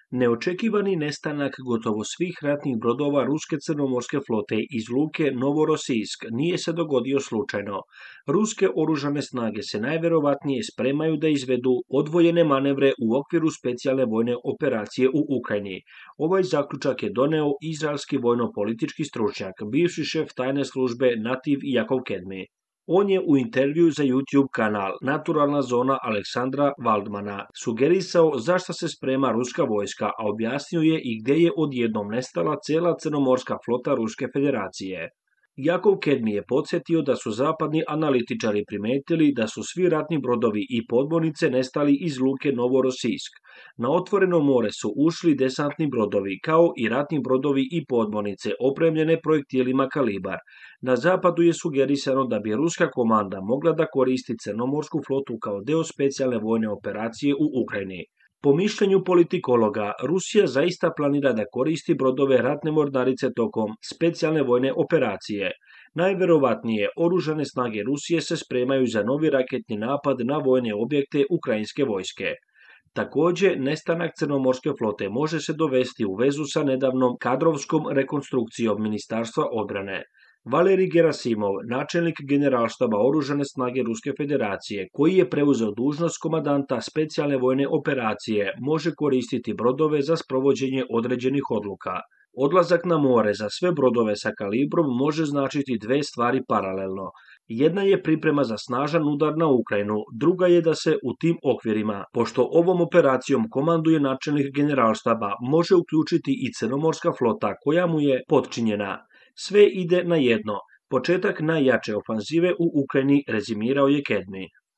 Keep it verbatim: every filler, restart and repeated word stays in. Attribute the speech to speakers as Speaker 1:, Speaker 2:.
Speaker 1: Neočekivani nestanak gotovo svih ratnih brodova ruske crnomorske flote iz luke Novorosijsk nije se dogodio slučajno. Ruske oružane snage se najverovatnije spremaju da izvedu odvojene manevre u okviru specijalne vojne operacije u Ukrajini. Ovaj zaključak je doneo izraelski vojno-politički stručnjak, bivši šef tajne službe Nativ Jakov Kedmi. On je u intervju za YouTube kanal Naturalna zona Aleksandra Valdmana sugerisao zašto se sprema ruska vojska, a objasnio je i gde je odjednom nestala cela crnomorska flota Ruske federacije. Jakov Kedmi je podsjetio da su zapadni analitičari primetili da su svi ratni brodovi i podmornice nestali iz luke Novorosijsk. Na otvoreno more su ušli desantni brodovi, kao i ratni brodovi i podmornice opremljene projektilima kalibar. Na zapadu je sugerisano da bi ruska komanda mogla da koristi crnomorsku flotu kao deo specijalne vojne operacije u Ukrajini. Po mišljenju politikologa, Rusija zaista planira da koristi brodove ratne mornarice tokom specijalne vojne operacije. Najverovatnije, oružane snage Rusije se spremaju za novi raketni napad na vojne objekte ukrajinske vojske. Takođe, nestanak crnomorske flote može se dovesti u vezu sa nedavnom kadrovskom rekonstrukcijom Ministarstva odbrane. Valerij Gerasimov, načelnik generalštaba oružane snage Ruske federacije, koji je preuzeo dužnost komandanta specijalne vojne operacije, može koristiti brodove za sprovođenje određenih odluka. Odlazak na more za sve brodove sa kalibrom može značiti dve stvari paralelno. Jedna je priprema za snažan udar na Ukrajinu, druga je da se u tim okvirima, pošto ovom operacijom komanduje načelnik generalštaba, može uključiti i crnomorska flota koja mu je potčinjena. Sve ide na jedno, početak najjače ofanzive u Ukrajini, rezimirao je Kedmi.